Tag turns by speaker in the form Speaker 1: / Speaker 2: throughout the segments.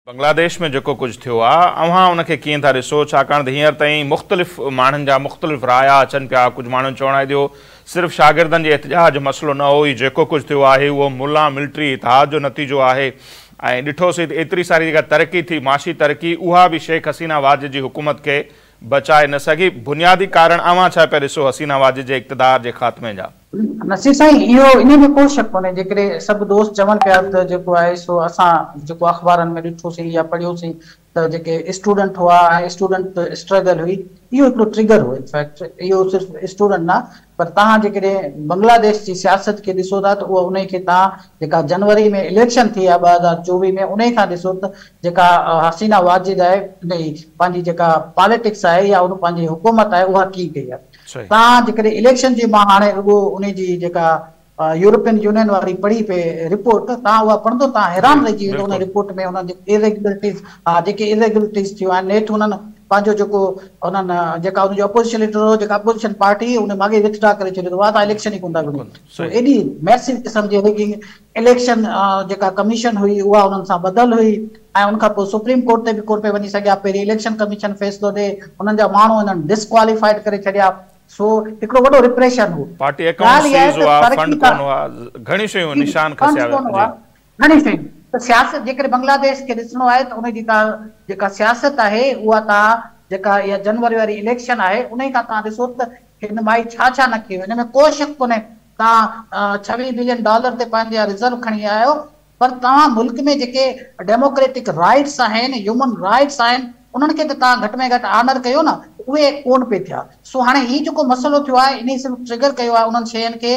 Speaker 1: बांग्लादेश में जो कुछ थियो अवां उनके किएं था ॾिसो, छाकाणि त हींअर ताईं मुख़्तलिफ़ माण्हुनि जा मुख़्तलिफ़ राया अचनि पिया। कुझु माण्हुनि चवण ॾियो सिर्फ़ु शागिर्दनि जे एहतिजाज जो मसइलो न हो, जेको कुझु थियो आहे उहो मुल्ला मिलिट्री इतिहाद जो नतीजो आहे। ऐं ॾिठोसीं त एतिरी सारी जेका तरक़ी थी, माशी तरक़ी, उहा बि शेख हसीना वाजिद जी हुकूमत खे बचाए न सघी। बुनियादी कारण अवां छा पिया ॾिसो हसीना वाजिद जे इक़्तिदार जे ख़ात्मे जा?
Speaker 2: नसीर साईं, इहो इन में को शक कोन्हे। जेकॾहिं सभु दोस्त चवनि पिया त जेको आहे सो असां जेको अख़बारनि में ॾिठोसीं या पढ़ियोसीं त जेके स्टूडेंट हुआ ऐं स्टूडेंट स्ट्रगल हुई, इहो हिकिड़ो ट्रिगर हो। इनफैक्ट इहो सिर्फ़ु स्टूडेंट न, पर तव्हां जेकॾहिं बांग्लादेश जी सियासत खे ॾिसो था त उहा उन खे तव्हां जेका जनवरी में इलेक्शन थी आहे 2024 में, उन खां ॾिसो त जेका हसीना वाजिद आहे पंहिंजी जेका पॉलिटिक्स आहे या उन पंहिंजी हुकूमत आहे उहा की कई आहे। तव्हां जेकॾहिं इलेक्शन जी, मां हाणे रुॻो उन जी जेका यूरोपियन यूनियन वारी पढ़ी पे रिपोर्ट, तव्हां उहा पढ़ंदो तव्हां हैरान रहिजी वेंदो। उन रिपोर्ट में उन्हनि इरेगुलरिटीज़ जेके इरेगुलरिटीज़ थियूं आहिनि, नेठि उन्हनि पंहिंजो जेको उन्हनि जेका उनजो अपोजिशन लीडर हो, जेका अपोजिशन पार्टी, उन मागे विथड्रा करे छॾियो आहे त इलेक्शन ई कोन था विढ़नि। एॾी मैसिव क़िस्म जी रिगिंग, इलेक्शन जेका कमीशन हुई उहा उन्हनि सां ॿधल हुई। ऐं उनखां पोइ सुप्रीम कोर्ट ते बि कोन पे वञी सघिया। पहिरीं इलेक्शन कमीशन फ़ैसिलो ॾे, उन्हनि जा माण्हू इन्हनि डिस्क्वालीफाइड करे छॾिया। सो हिकिड़ो वॾो रिप्रेशन हो।
Speaker 1: पार्टी अकाउंट सीज हुआ, फंड कोन हुआ, घणी शयूं निशान खसिया विया।
Speaker 2: घणी शयूं त सियासत जेकॾहिं बांग्लादेश खे ॾिसणो आहे त उन जी जेका सियासत आहे उहा तव्हां जेका इहा जनवरी वारी इलेक्शन आहे उन खां तव्हां ॾिसो त हिन माई छा छा न कयो। हिन में को शक कोन्हे। तव्हां $26 बिलियन ते पंहिंजा रिज़र्व खणी आया आहियो, पर तव्हां मुल्क में जेके डेमोक्रेटिक राइट्स आहिनि, ह्यूमन राइट्स आहिनि, उन्हनि खे त तव्हां घटि में घटि ऑनर कयो न, उहे कोन पे थिया। सो हाणे हीउ जेको मसइलो थियो आहे, इन सिर्फ़ु ट्रिगर कयो आहे उन्हनि शयुनि खे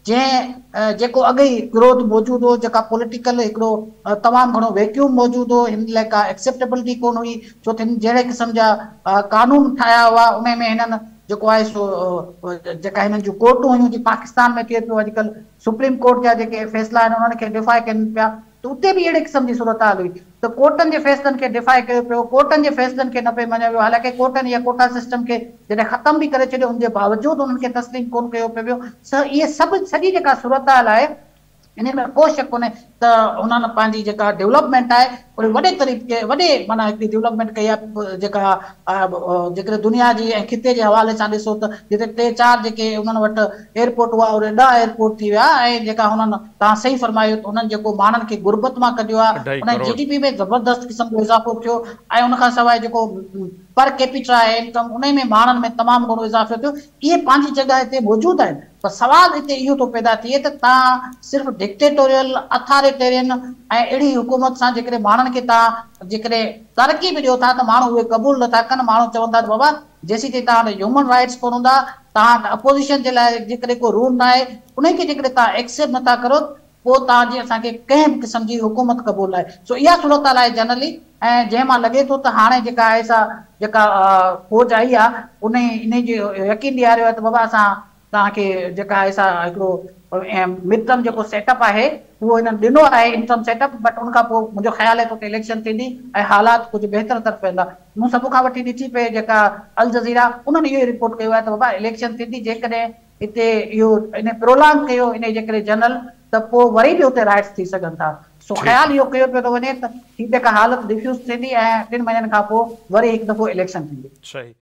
Speaker 2: जेको अॻु ई विरोध मौजूदु हो, जेका पॉलिटिकल हिकिड़ो तमामु घणो वैक्यूम मौजूदु हो, हिन लाइ का एक्सेप्टेबिलिटी कोन हुई। छो त हिन जहिड़े क़िस्म जा कानून ठाहिया हुआ, उन में हिननि जेको आहे सो जेका हिननि जूं कोर्टूं हुयूं, जीअं पाकिस्तान में थिए पियो अॼुकल्ह, सुप्रीम कोर्ट जा जेके फ़ैसिला आहिनि उन्हनि खे डिफाए कनि पिया, त उते बि अहिड़े क़िस्म जी सूरत हाल हुई त कोर्टनि जे फ़ैसिलनि खे डिफाए कयो पियो, कोर्टनि जे फ़ैसिलनि खे न पियो मञियो वियो। हालांकि कोर्टनि इहा कोटा सिस्टम खे जॾहिं ख़तम बि करे छॾियो, उनजे बावजूदि उन्हनि खे तस्लीम कोन कयो पियो। इहे सभु सॼी जेका सूरत हाल आहे, इन में को शक कोन्हे त उन्हनि पंहिंजी जेका डेवलपमेंट आहे उन वॾे तरीक़े वॾे माना हिकिड़ी डेवलपमेंट कई आहे। जेका जेकॾहिं दुनिया जी ऐं खिते जे हवाले सां ॾिसो त जिते 3-4 जेके उन्हनि वटि एयरपोर्ट हुआ, उहे 10 एयरपोर्ट थी विया। ऐं जेका हुननि तव्हां सही फरमायो त उन्हनि जेको माण्हुनि खे गुरबत मां कढियो आहे, उन GDP में ज़बरदस्त क़िस्म जो इज़ाफ़ो थियो। ऐं उनखां सवाइ जेको पर कैपिटा आहे इनकम, उन में माण्हुनि में तमामु घणो इज़ाफ़ो थियो। इहे पंहिंजी जॻह हिते मौजूदु आहिनि, पर सवाल हिते इहो थो पैदा थिए त तव्हां सिर्फ़ु डिक्टेटोरियल, अथॉरिटेरियन ऐं अहिड़ी हुकूमत सां जेकॾहिं माण्हुनि खे तव्हां जेकॾहिं तरक़ी बि ॾियो था त माण्हू उहे क़बूल नथा कनि। माण्हू चवंदा त बाबा जेसीं ताईं तव्हां वटि ह्यूमन राइट्स कोन हूंदा, तव्हां अपोज़िशन जे लाइ जेकॾहिं को रूल न आहे, उनखे जेकॾहिं तव्हां एक्सेप्ट नथा करो, पोइ तव्हांजी असांखे कंहिं बि क़िस्म जी हुकूमत क़बूल आहे। सो इहा सूरत हाल आहे जनरली। ऐं जंहिं मां लॻे थो त हाणे जेका आहे सा जेका फौज आई आहे, इन जो यकीन ॾियारियो आहे त बाबा असां तव्हांखे जेका आहे सा हिकिड़ो मिड टर्म जेको सेटअप आहे उहो हिननि ॾिनो आहे, इनकम सेटअप। बट उनखां पोइ मुंहिंजो ख़्यालु आहे त इलेक्शन थींदी ऐं हालात कुझु बहितर तरफ़ वेंदा। मूं सभु खां वठी ॾिठी पए जेका अल जज़ीरा, उन्हनि इहो रिपोर्ट कयो आहे त बाबा इलेक्शन थींदी, जेकॾहिं हिते इहो इन प्रोलॉन्ग कयो इन जेकॾहिं जनरल, त पोइ वरी बि हुते राइट्स थी सघनि था। सो ख़्यालु इहो कयो पियो थो वञे त हीअ जेका हालत डिफ्यूज़ थींदी ऐं 3 महीननि खां पोइ वरी हिकु दफ़ो इलेक्शन थींदी।